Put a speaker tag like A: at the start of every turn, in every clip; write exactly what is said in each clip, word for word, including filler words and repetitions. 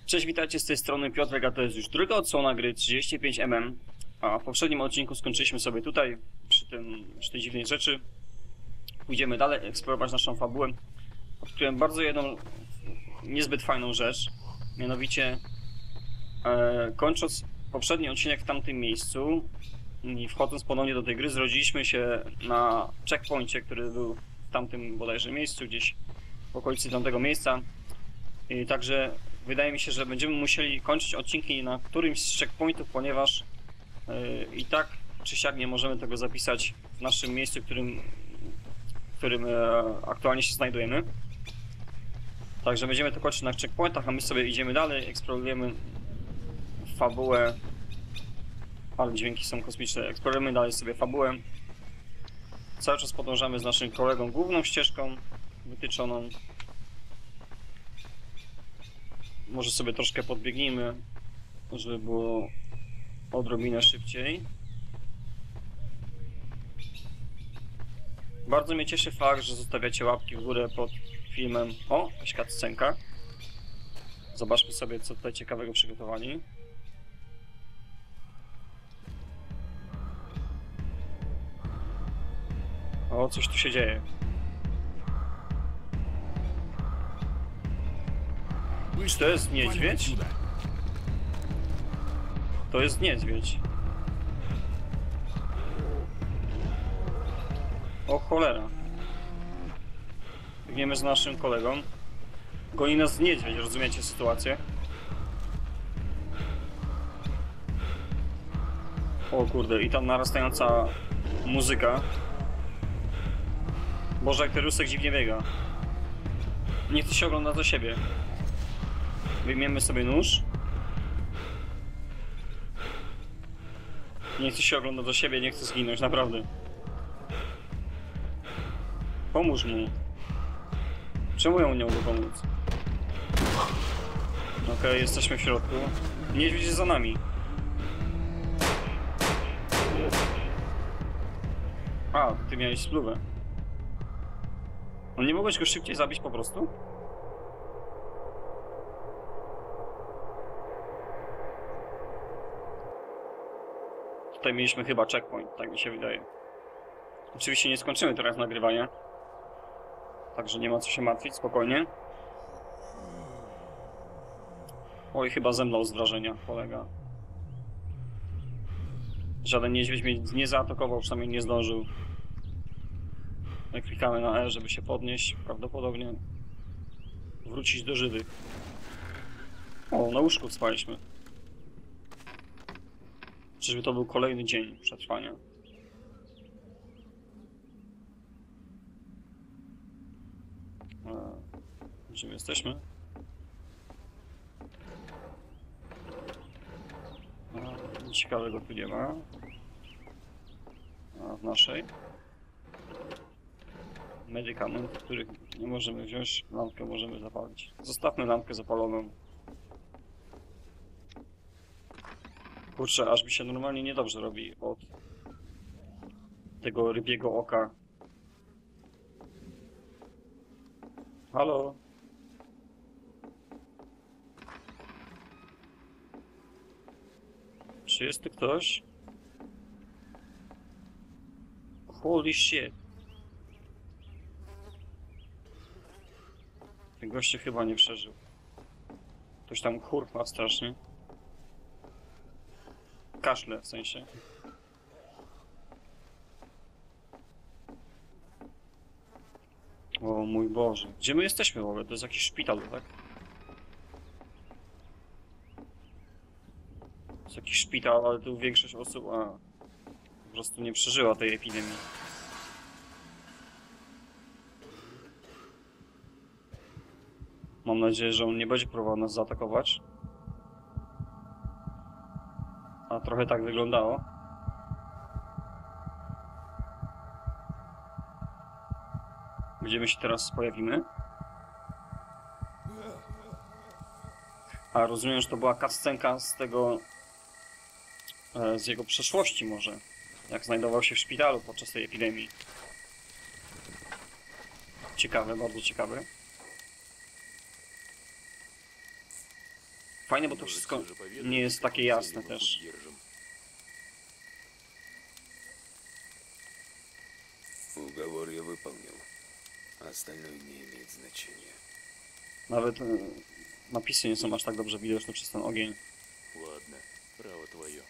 A: Cześć, witajcie, z tej strony Piotrek, a to jest już druga odsłona gry trzydzieści pięć milimetrów. A w poprzednim odcinku skończyliśmy sobie tutaj, przy, tym, przy tej dziwnej rzeczy. Pójdziemy dalej, eksplorować naszą fabułę. Odkryłem bardzo jedną niezbyt fajną rzecz. Mianowicie, e, kończąc poprzedni odcinek w tamtym miejscu i wchodząc ponownie do tej gry, zrodziliśmy się na checkpoincie, który był w tamtym bodajże miejscu, gdzieś w okolicy tamtego miejsca. I także wydaje mi się, że będziemy musieli kończyć odcinki na którymś z checkpointów, ponieważ yy, i tak czy siak nie możemy tego zapisać w naszym miejscu, w którym, w którym yy, aktualnie się znajdujemy. Także będziemy to kończyć na checkpointach, a my sobie idziemy dalej, eksplorujemy fabułę. Ale dźwięki są kosmiczne. Eksplorujemy dalej sobie fabułę. Cały czas podążamy z naszym kolegą główną ścieżką wytyczoną. Może sobie troszkę podbiegnijmy, żeby było odrobinę szybciej. Bardzo mnie cieszy fakt, że zostawiacie łapki w górę pod filmem. O, jakaś cutscenka. Zobaczmy sobie, co tutaj ciekawego przygotowali. O, coś tu się dzieje. Czy to jest niedźwiedź? To jest niedźwiedź. O cholera. Biegniemy z naszym kolegą. Goni nas niedźwiedź, rozumiecie sytuację? O kurde, i tam narastająca muzyka. Boże, jak ten rusek dziwnie biega. Nie chce się oglądać do siebie. Wyjmiemy sobie nóż. Nie chcę się oglądać do siebie, nie chcę zginąć, naprawdę. Pomóż mu. Czemu ja mu nie mogę pomóc? Okej, okay, jesteśmy w środku. Niedźwiedź jest za nami. A, ty miałeś spluwę. On nie mogłeś go szybciej zabić po prostu? Tutaj mieliśmy chyba checkpoint, tak mi się wydaje. Oczywiście nie skończymy teraz nagrywania. Także nie ma co się martwić, spokojnie. Oj, chyba zemdlał z wrażenia kolega. Żaden niedźwiedź mnie nie zaatakował, przynajmniej nie zdążył. Klikamy na E, żeby się podnieść, prawdopodobnie wrócić do żywych. O, na łóżku spaliśmy. Czyżby to był kolejny dzień przetrwania? E, gdzie my jesteśmy? E, nic ciekawego tu nie ma. A w naszej. Medykament, których nie możemy wziąć. Lampkę możemy zapalić. Zostawmy lampkę zapaloną. Kurczę, aż mi się normalnie niedobrze robi od tego rybiego oka. Halo? Czy jest tu ktoś? Holy shit. Ten goście chyba nie przeżył. Ktoś tam churpa strasznie. Kaszle w sensie. O mój Boże. Gdzie my jesteśmy w ogóle? To jest jakiś szpital, tak? To jest jakiś szpital, ale tu większość osób a, po prostu nie przeżyła tej epidemii. Mam nadzieję, że on nie będzie próbował nas zaatakować. A trochę tak wyglądało. Gdzie my się teraz pojawimy? A rozumiem, że to była cutscenka z tego... z jego przeszłości może. Jak znajdował się w szpitalu podczas tej epidemii. Ciekawe, bardzo ciekawe. Fajne, bo to wszystko nie jest takie jasne też.
B: Уговор я выполнил. Остальное не имеет значения.
A: Nawet e, napisy nie są aż tak dobrze widoczne przez ten ogień.
C: Ладно, право твое.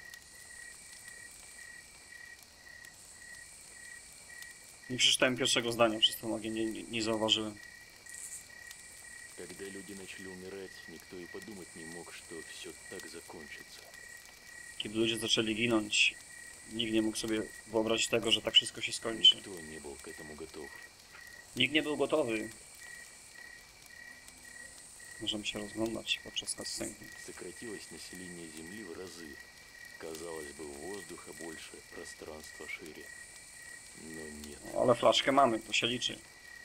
A: Nie przeczytałem pierwszego zdania przez ten ogień, nie, nie, nie zauważyłem.
C: Когда люди начали умирать, никто и подумать не мог, что все так закончится.
A: Kiedy ludzie zaczęli ginąć, nikt nie mógł sobie wyobrazić tego, że tak wszystko się skończy.
C: Никто не был к этому готов.
A: Nikt nie był gotowy. Możemy się rozglądać podczas cutscenki.
C: Сократилось население Земли в разы. Казалось бы, воздуха больше, пространство шире. Но нет.
A: No, ale flaszkę mamy, to się liczy.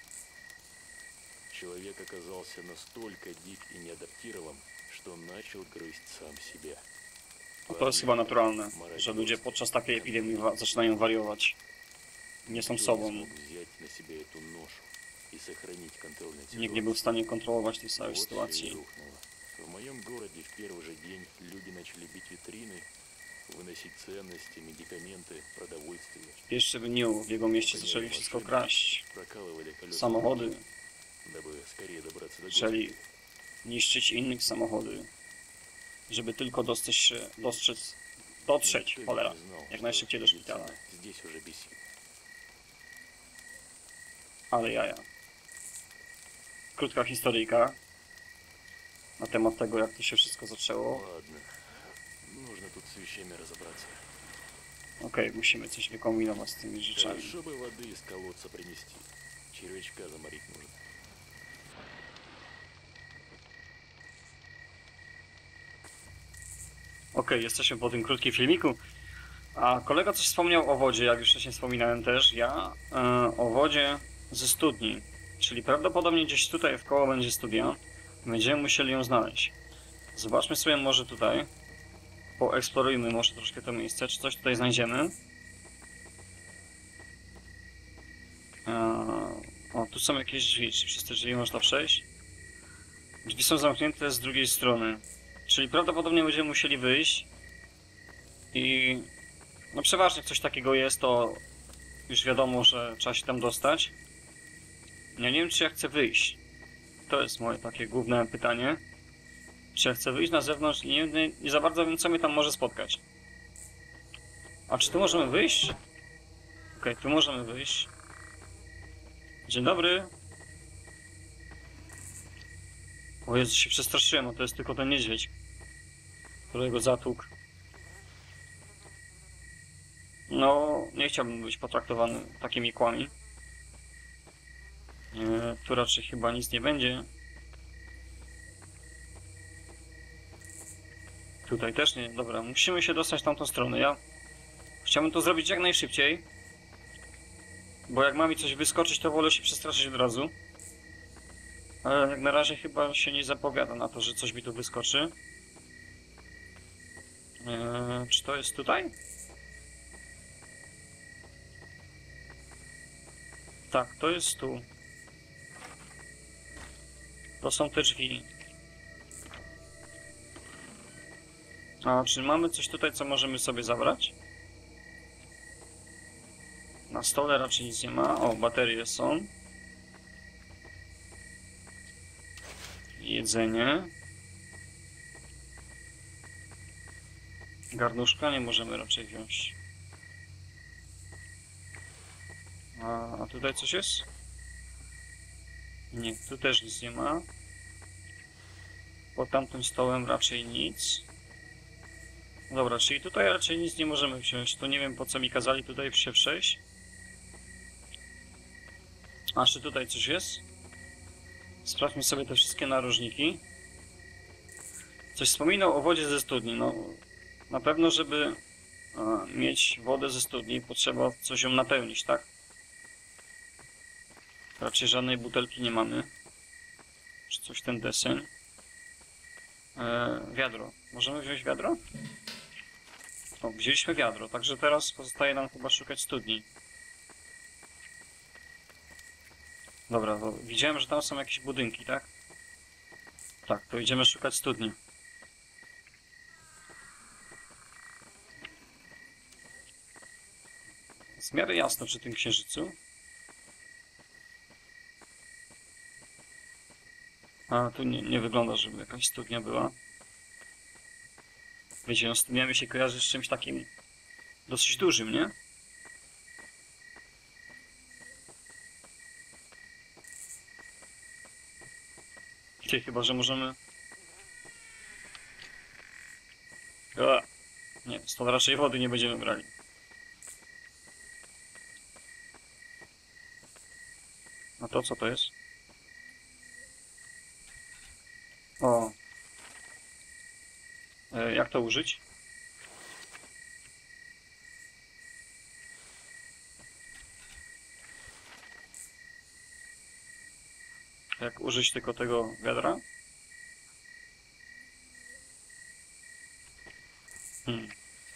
C: Человек оказался настолько дик и неадаптирован, что начал грызть сам себя.
A: No to jest chyba naturalne, że ludzie podczas takiej epidemii wa zaczynają wariować. Nie są
C: Никто не
A: sobą.
C: смог взять на себя эту ношу и сохранить контроль над
A: Nikt nie był w
C: ситуацией.
A: stanie kontrolować tej całej
C: Вот всё и
A: sytuacji.
C: рухнуло. В моем городе в первый же день люди начали бить витрины, выносить ценности, медикаменты, продовольствие.
A: W pierwszym dniu w jego mieście zaczęli wszystko kraść.
C: Прокалывали колеса
A: Samochody,
C: машин, дабы скорее добраться до
A: zaczęli
C: госпиталя.
A: niszczyć innych samochody, żeby tylko dostać się, dostrzec, dotrzeć,
C: Никто
A: cholera,
C: не знал,
A: jak
C: что
A: najszybciej do szpitala.
C: медицина здесь уже бессильна.
A: Ale jaja. Krótka historyjka na temat tego, jak to się wszystko zaczęło.
C: Ладно, нужно тут с вещами разобраться.
A: Okej, musimy coś wykombinować z tymi rzeczami.
C: Хорошо бы воды из колодца принести. Червячка заморить нужно.
A: Okej, jesteśmy po tym krótkim filmiku. A kolega coś wspomniał o wodzie, jak już wcześniej wspominałem też. Ja e, o wodzie ze studni. Czyli prawdopodobnie gdzieś tutaj w koło będzie studnia. Będziemy musieli ją znaleźć. Zobaczmy sobie może tutaj. Poeksplorujmy może troszkę to miejsce, czy coś tutaj znajdziemy. E, o, tu są jakieś drzwi. Czy przez te drzwi można przejść? Drzwi są zamknięte z drugiej strony. Czyli prawdopodobnie będziemy musieli wyjść. I no przeważnie jak coś takiego jest, to już wiadomo, że trzeba się tam dostać. Ja nie wiem, czy ja chcę wyjść. To jest moje takie główne pytanie. Czy ja chcę wyjść na zewnątrz i nie, nie, nie za bardzo wiem, co mnie tam może spotkać. A czy tu możemy wyjść? Okej, okay, tu możemy wyjść. Dzień dobry. O Jezu, się przestraszyłem, no to jest tylko ten niedźwiedź, którego zatłukł. No, nie chciałbym być potraktowany takimi kłami. E, tu raczej chyba nic nie będzie. Tutaj też nie. Dobra, musimy się dostać w tamtą stronę. Ja chciałbym to zrobić jak najszybciej. Bo jak ma mi coś wyskoczyć, to wolę się przestraszyć od razu. Ale jak na razie chyba się nie zapowiada na to, że coś mi tu wyskoczy. Eee, czy to jest tutaj? Tak, to jest tu. To są te drzwi. A czy mamy coś tutaj, co możemy sobie zabrać? Na stole raczej nic nie ma. O, baterie są. Jedzenie. Garnuszka nie możemy raczej wziąć. A, a tutaj coś jest? Nie, tu też nic nie ma. Pod tamtym stołem raczej nic. Dobra, czyli tutaj raczej nic nie możemy wziąć. To nie wiem, po co mi kazali tutaj się przejść. A czy tutaj coś jest? Sprawdźmy sobie te wszystkie narożniki. Coś wspominał o wodzie ze studni. No, na pewno, żeby a, mieć wodę ze studni, potrzeba coś ją napełnić, tak? Raczej żadnej butelki nie mamy. Czy coś ten deseń? E, wiadro. Możemy wziąć wiadro? O, wzięliśmy wiadro, także teraz pozostaje nam chyba szukać studni. Dobra, to widziałem, że tam są jakieś budynki, tak? Tak, to idziemy szukać studni. Jest w miarę jasno przy tym księżycu. A tu nie, nie wygląda, żeby jakaś studnia była. Wiecie, no studnia mi się kojarzy z czymś takim dosyć dużym, nie? Ty, chyba że możemy... A, nie, stąd raczej wody nie będziemy brali. A to co to jest? O. E, jak to użyć? Jak użyć tylko tego wiadra? Hmm.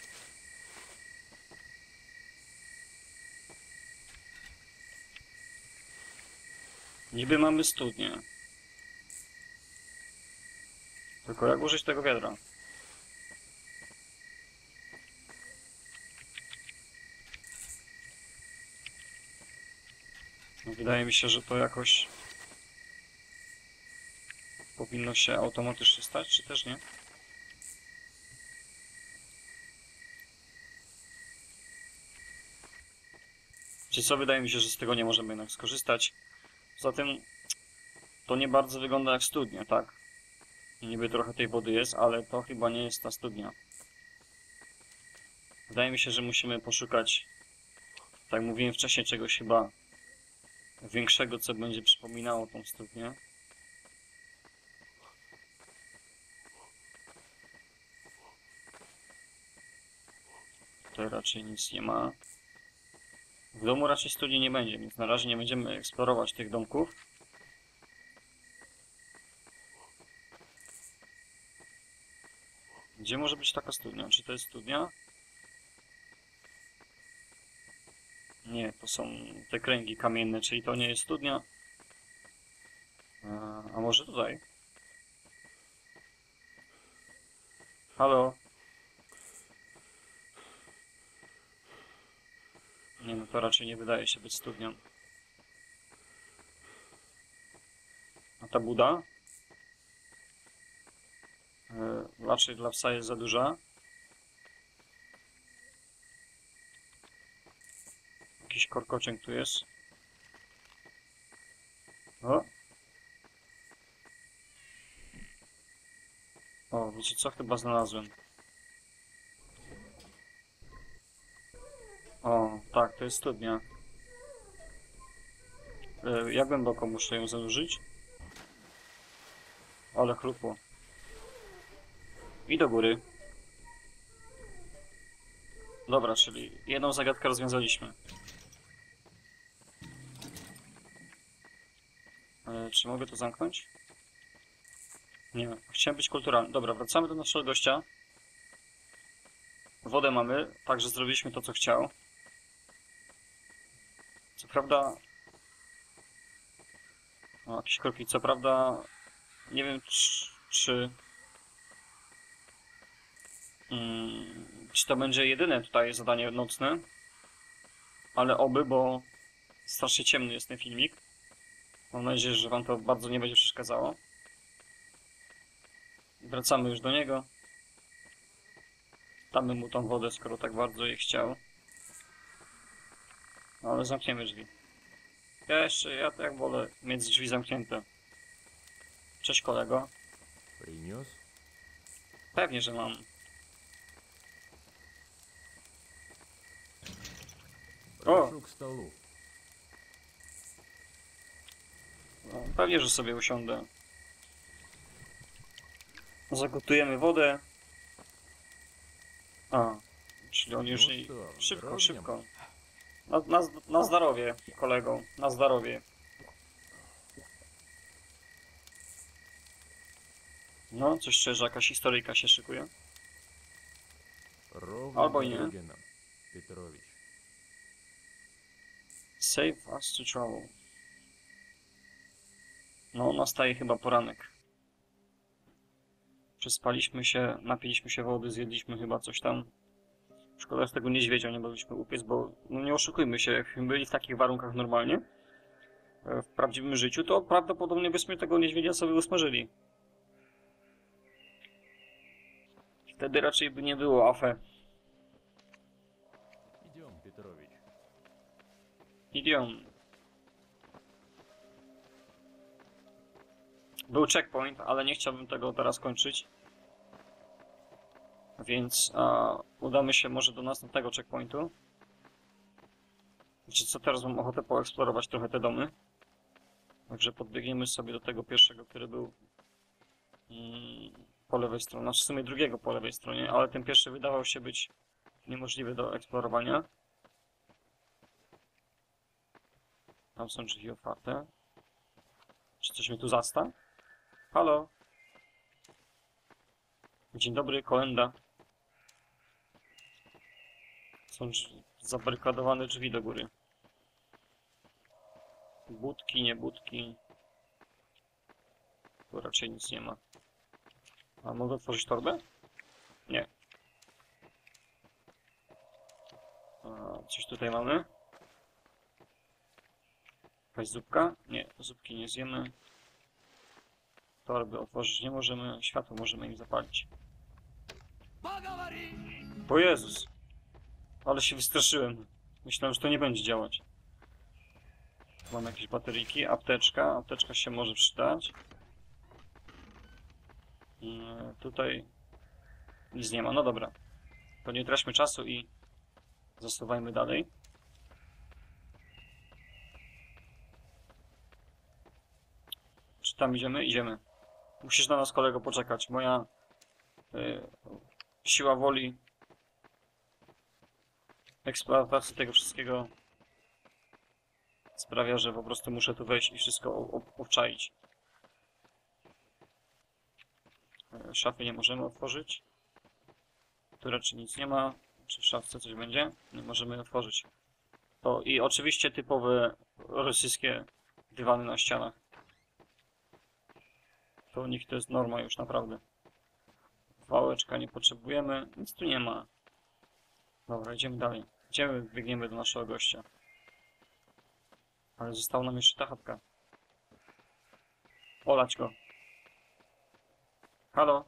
A: Niby mamy studnię. Tylko jak użyć tego wiadra? No, wydaje mi się, że to jakoś powinno się automatycznie stać, czy też nie? Czy co? Wydaje mi się, że z tego nie możemy jednak skorzystać. Poza tym to nie bardzo wygląda jak studnia, tak? Niby trochę tej wody jest, ale to chyba nie jest ta studnia. Wydaje mi się, że musimy poszukać, tak jak mówiłem wcześniej, czegoś chyba większego, co będzie przypominało tą studnię. Tutaj raczej nic nie ma. W domu raczej studni nie będzie, więc na razie nie będziemy eksplorować tych domków. Gdzie może być taka studnia? Czy to jest studnia? Nie, to są te kręgi kamienne, czyli to nie jest studnia. A, a może tutaj? Halo? Nie, no to raczej nie wydaje się być studnią. A ta buda? Yy, raczej dla psa jest za duża. Jakiś korkociąg tu jest. O! O, wiecie co? Chyba znalazłem. O, tak, to jest studnia. Yy, jak głęboko muszę ją zanurzyć? Ale chrupło. I do góry. Dobra, czyli jedną zagadkę rozwiązaliśmy. Yy, czy mogę to zamknąć? Nie, chciałem być kulturalny. Dobra, wracamy do naszego gościa. Wodę mamy, także zrobiliśmy to, co chciał. Co prawda... O, jakieś kroki. Co prawda... Nie wiem, czy... Czy, hmm, czy to będzie jedyne tutaj zadanie nocne. Ale oby, bo strasznie ciemny jest ten filmik. Mam nadzieję, że wam to bardzo nie będzie przeszkadzało. Wracamy już do niego. Damy mu tą wodę, skoro tak bardzo jej chciał. No, ale zamkniemy drzwi. Ja jeszcze, ja tak wolę mieć drzwi zamknięte. Cześć kolego.
C: Принес?
A: Pewnie, że mam.
C: Прошу к столу.
A: No, pewnie, że sobie usiądę. Zagotujemy wodę. A, czyli on już nie... Szybko, szybko. Na, na, na zdrowie, kolego. Na zdrowie. No, coś szczerze, jakaś historyjka się szykuje.
C: Ровно
A: Albo i nie.
C: дороги нам, Петрович.
A: Save us to travel. No, nastaje chyba poranek. Przespaliśmy się, napiliśmy się wody, zjedliśmy chyba coś tam. Szkoda, że tego niedźwiedzia nie mogliśmy upiec, bo no nie oszukujmy się, jakbyśmy byli w takich warunkach normalnie, w prawdziwym życiu, to prawdopodobnie byśmy tego niedźwiedzia sobie usmażyli. Wtedy raczej by nie było afę.
C: Идем, Петрович.
A: Idiom. Był checkpoint, ale nie chciałbym tego teraz kończyć. Więc a, udamy się może do następnego checkpointu. Wiecie co, teraz mam ochotę poeksplorować trochę te domy. Także podbiegniemy sobie do tego pierwszego, który był mm, po lewej stronie, znaczy w sumie drugiego po lewej stronie, ale ten pierwszy wydawał się być niemożliwy do eksplorowania. Tam są drzwi otwarte. Czy coś mnie tu zasta? Halo? Dzień dobry, kolenda. Są drzwi, zabarykadowane drzwi do góry. Budki, nie budki. Tu raczej nic nie ma. A mogę otworzyć torbę? Nie. A, coś tutaj mamy? Jakaś zupka? Nie, zupki nie zjemy. Torby otworzyć nie możemy. Światło możemy im zapalić. O Jezus! Ale się wystraszyłem. Myślałem, że to nie będzie działać. Mam jakieś bateryjki, apteczka. Apteczka się może przydać. Yy, tutaj nic nie ma. No dobra. To nie traćmy czasu i zasuwajmy dalej. Czy tam idziemy? Idziemy. Musisz na nas, kolego, poczekać. Moja yy, siła woli eksploatacji tego wszystkiego sprawia, że po prostu muszę tu wejść i wszystko obczaić. Yy, szafy nie możemy otworzyć. Tu raczej nic nie ma. Czy w szafce coś będzie? Nie możemy otworzyć. To i oczywiście typowe rosyjskie dywany na ścianach. To u nich to jest norma już naprawdę. Wałeczka nie potrzebujemy. Nic tu nie ma. Dobra, idziemy dalej. Idziemy, biegniemy do naszego gościa. Ale została nam jeszcze ta chatka. Olać go. Halo?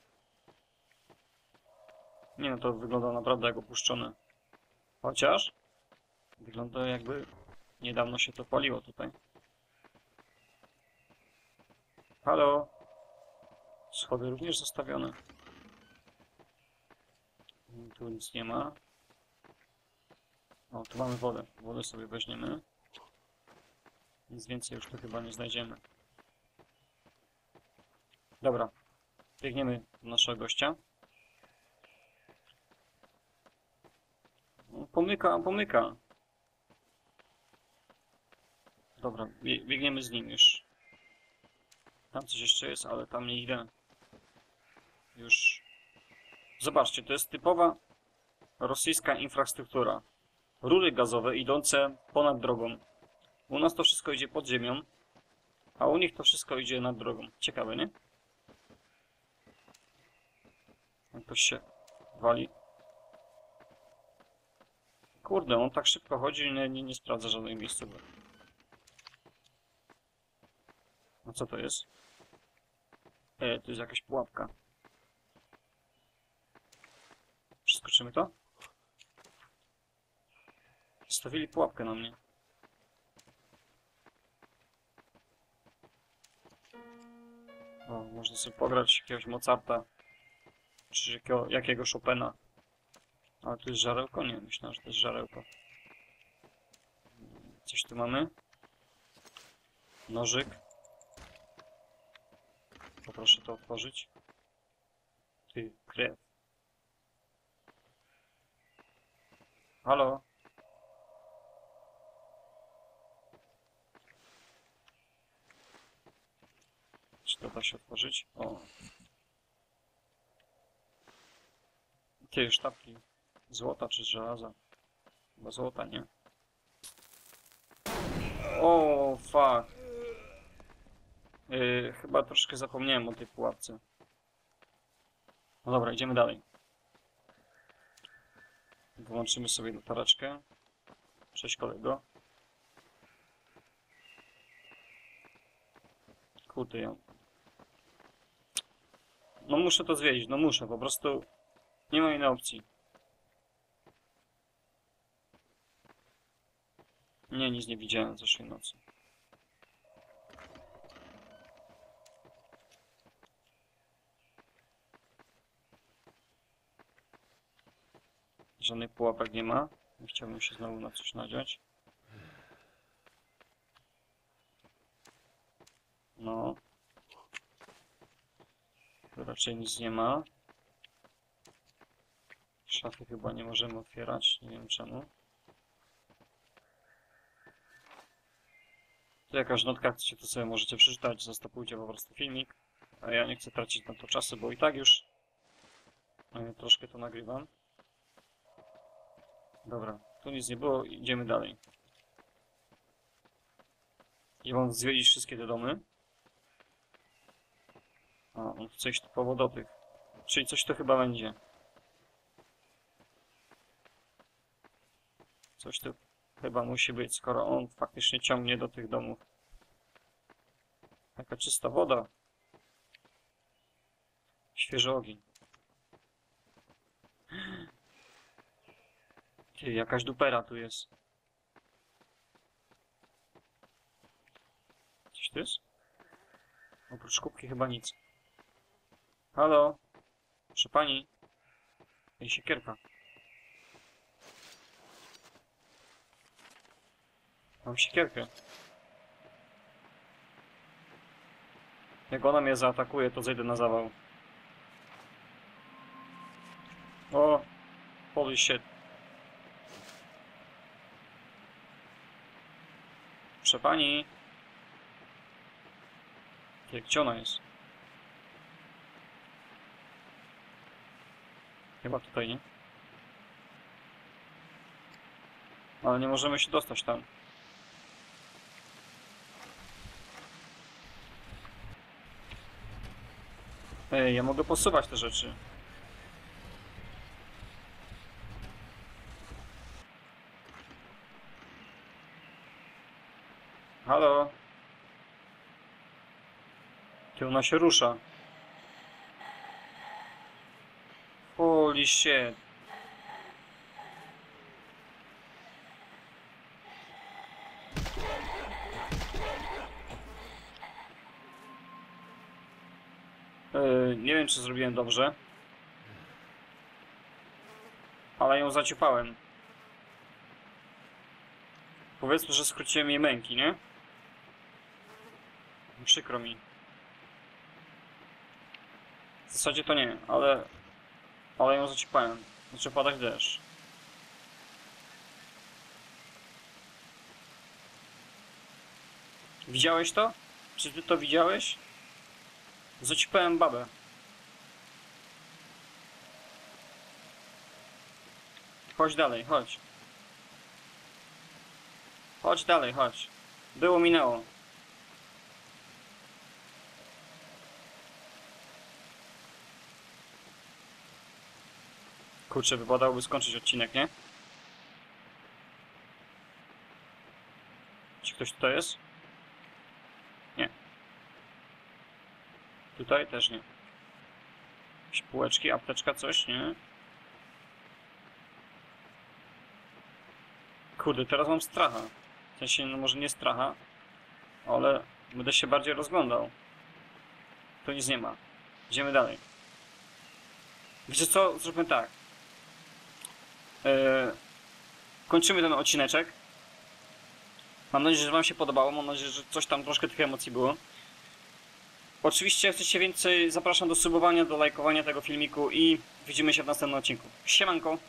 A: Nie no, to wygląda naprawdę jak opuszczone. Chociaż wygląda jakby niedawno się to paliło tutaj. Halo? Schody również zostawione. Tu nic nie ma. O, tu mamy wodę. Wodę sobie weźmiemy. Nic więcej już tu chyba nie znajdziemy. Dobra. Biegniemy do naszego gościa. No, pomyka, pomyka. Dobra, biegniemy z nim już. Tam coś jeszcze jest, ale tam nie idę. Już. Zobaczcie, to jest typowa rosyjska infrastruktura. Rury gazowe idące ponad drogą. U nas to wszystko idzie pod ziemią, a u nich to wszystko idzie nad drogą. Ciekawe, nie? Jakoś się wali. Kurde, on tak szybko chodzi i nie, nie, nie sprawdza żadnej miejscowej. A co to jest? E, to jest jakaś pułapka. Przeskoczymy to? Stawili pułapkę na mnie. O, można sobie pograć jakiegoś Mozarta. Czy jakiego, jakiego Chopina. Ale tu jest żarełko? Nie, myślałem, że to jest żarełko. Coś tu mamy. Nożyk. Poproszę to otworzyć. Ty, krew. Halo? Czy to da się otworzyć? O. Ty, sztabki. Złota czy z żelaza? Chyba złota, nie? O, fuck. Yy, chyba troszkę zapomniałem o tej pułapce. No dobra, idziemy dalej. Wyłączymy sobie latareczkę. Cześć kolego. Kurde, ja... No muszę to zwiedzić, no muszę, po prostu nie ma innej opcji. Nie, nic nie widziałem zeszłej nocy. Żadnych pułapek nie ma. Nie chciałbym się znowu na coś nadziać. No. Tu raczej nic nie ma. Szafy chyba nie możemy otwierać, nie wiem czemu. Tu jakaś notka, chcecie to sobie możecie przeczytać, zastopujcie po prostu filmik. A ja nie chcę tracić na to czasu, bo i tak już e, troszkę to nagrywam. Dobra, tu nic nie było, idziemy dalej. I mam zwiedzić wszystkie te domy. A, on chce iść tu po wodopych. Czyli coś to chyba będzie. Coś tu chyba musi być, skoro on faktycznie ciągnie do tych domów. Taka czysta woda. Świeży ogień. Ty, jakaś dupera tu jest. Coś tu jest? Oprócz kubki chyba nic. Halo? Proszę pani. Ej, siekierka. Mam siekierkę. Jak ona mnie zaatakuje, to zejdę na zawał. O! Holy shit. Proszę pani. Jak gdzie ona jest? Chyba tutaj, nie? Ale nie możemy się dostać tam. Ej, ja mogę posuwać te rzeczy. Halo? Ty, ona się rusza. Holy shit. Yy, nie wiem, czy zrobiłem dobrze. Ale ją zaciupałem. Powiedzmy, że skróciłem jej męki, nie? Przykro mi. W zasadzie to nie, ale... Ale ją zaciupałem. Znaczy padać deszcz. Widziałeś to? Czy ty to widziałeś? Zaciupałem babę. Chodź dalej, chodź. Chodź dalej, chodź. Było, minęło. Kurczę, wypadałoby skończyć odcinek, nie? Czy ktoś tutaj jest? Nie. Tutaj też nie. Jakieś półeczki, apteczka, coś, nie? Kurde, teraz mam stracha. W sensie, no może nie stracha, ale będę się bardziej rozglądał. Tu nic nie ma. Idziemy dalej. Wiecie co? Zróbmy tak. Yy, kończymy ten odcineczek. Mam nadzieję, że wam się podobało. Mam nadzieję, że coś tam troszkę tych emocji było. Oczywiście, jak chcecie więcej, zapraszam do subowania, do lajkowania tego filmiku i widzimy się w następnym odcinku. Siemanko!